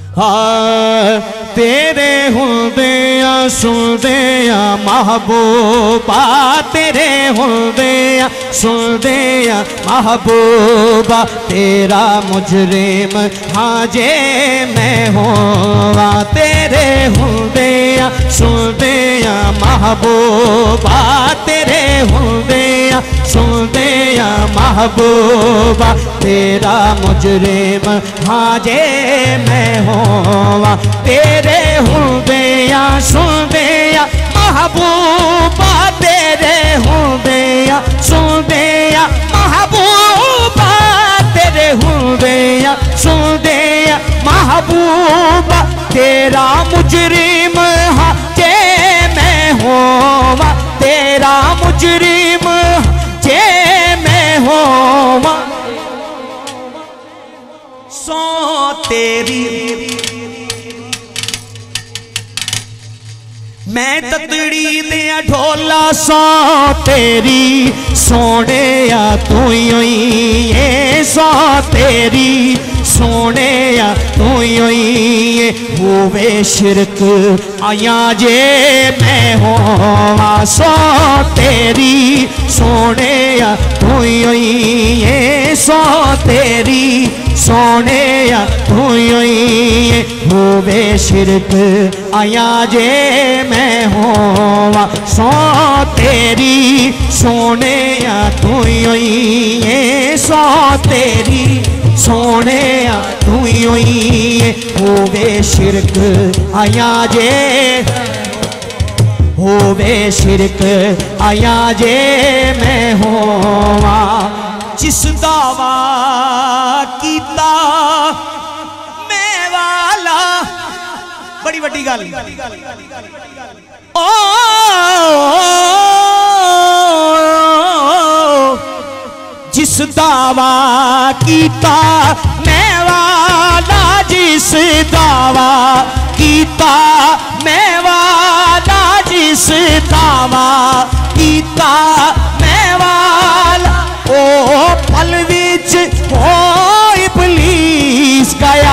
हाँ तेरे हुंदिया सुनदिया महबूबा, तेरे हुंदिया सुनदिया महबूबा, तेरा मुजरिम हाँ जे मैं होवा। तेरे हुंदिया सुनदिया महबूबा, तेरे हुंदिया सुनदिया महबूबा, तेरा मुजरिम हाँ जे मैं होवा। तेरे हुंदिया सुनदिया महबूबा, तेरे हुंदिया सुनदिया महबूबा, तेरे हुंदिया सुनदिया महबूबा, तेरा मुजरिम हाँ जे मैं होवा। तेरा मुजरिम जे मैं होवा। सो तेरी मैं ततड़ी दे ढोला, सो तेरी सोने या तू ही ये, सो तेरी सोने या तू ही होवे शिरक आया जे मैं होवा। सो तेरी सोने या तू ही ये, सो तेरी सोने या तू ही होवे शिरक आया जे मैं होवा। सो तेरी सोने या तू ही सो तेरी सोने या तू ही होवे शिरक आया जे, होवे शिरक आया जे मैं होवा। जिस दावा कीता मैं वाला, बड़ी वड्डी गल ओ जिस दावा कीता मैं वाला, जिस दावा कीता मैं वाला, जिस दावा कीता मैं वाला, ओ पल विच हो इबलीस गया।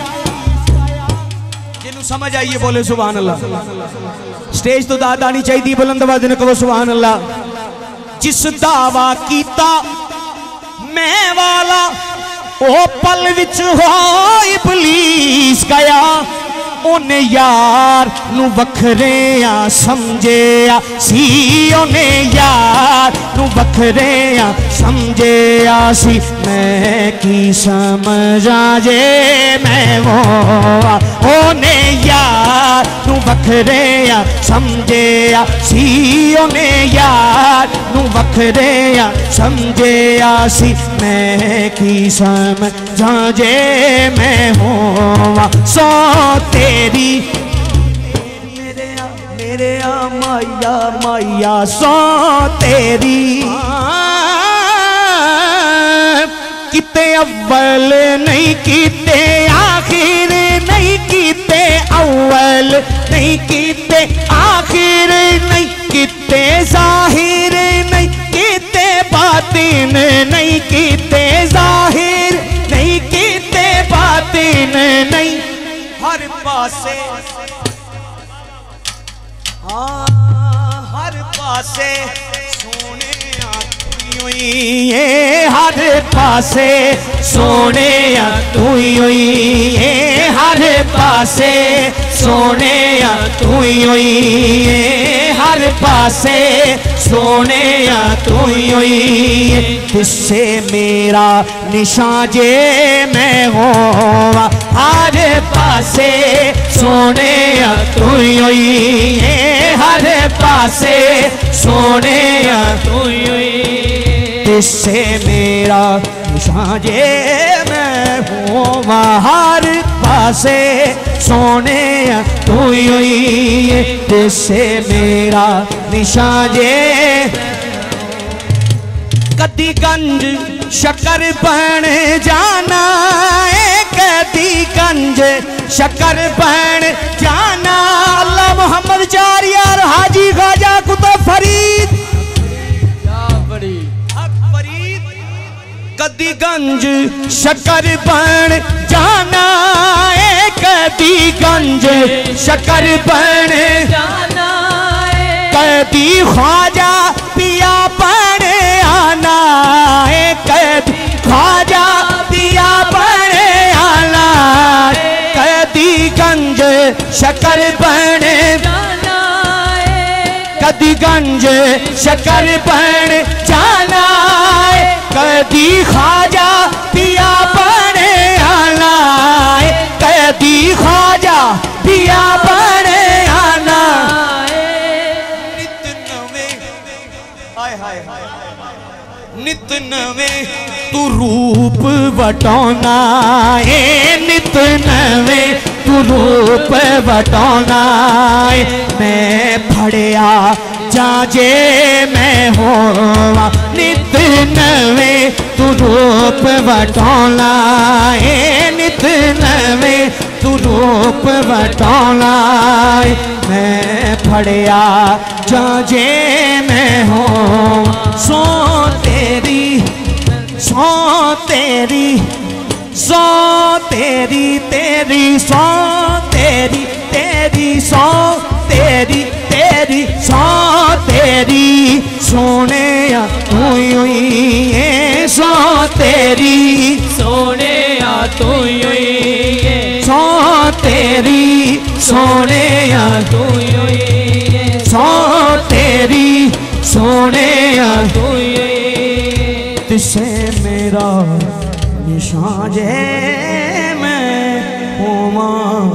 जिन्हों समझ आइए बोले सुभान अल्लाह। स्टेज तो दाद आनी चाहिए, बुलंद आवाज़ में कहो सुभान अल्लाह। जिस दावा कीता मैं वाला, ओ पल विच हो इबलीस गया। ओने यार नू वखरेया समझेया सी, ओने यार नू वखरेया समझेया सी। मैं की समझा जे मैं वो, ओने यार नू वखरेया समझेया सी, ओने यार नू वखरेया समझेया सी। मैं की समझा जे मैं होवा। सो तेरी मेरे माया माया, सो तेरी किते अव्वल नहीं किते आखिर नहीं किते, अव्वल नहीं किते आखिर नहीं किते, जाहिर नहीं किते बातिन नहीं किते, जाहिर नहीं किते बातिन नहीं। हर पासे हाँ हर पासे सोने तू ही ये, हर पासे सोने तू ही ये, हर पासे सोने तू ही ये, हर पासे सोने तू ही। इससे मेरा निशान जे मैं होवा। हर पासे सोने तू ही हर पासे सोने तू ही। इससे मेरा निशान जे मैं होवा। हर पासे सोने तू ही इससे मेरा निशान जे। कदी गंज शकर बन जाना है, कदी गंज शकर बन जाना। अल्लाह मोहम्मद चार यार हाजी ख्वाजा कुतुब फरीद कदी गंज शकर बन जाना है, कैदी गंज शकर बन जाना, कैदी ख्वाजा पिया बन आना, कैदी ख्वाजा पिया बन आना, कैदी गंज शकर बन जाना, कैदी गंज शकर बन जाना, कैदी ख्वाजा पिया बन आना, कैदी ख्वाजा पिया बन आना। नित नवे हाय हाय नित नवे तू रूप वटौना, नित नवे तू रूप वटौना, मैं फड़िया जाजे मैं होवा, नित नवे तू रूप वटौना, नित नवे तू रूप वटौना, मैं फड़िया जाजे मैं हो। सो तेरी सो तेरी सो तेरी तेरी सो तेरी तेरी सो तेरी तेरी सो तेरी सोने तू हुई सो तेरी सोने तू सो तेरी सोने तू सो तेरी सोने तू तुझसे मेरा निशान जे मैं होवा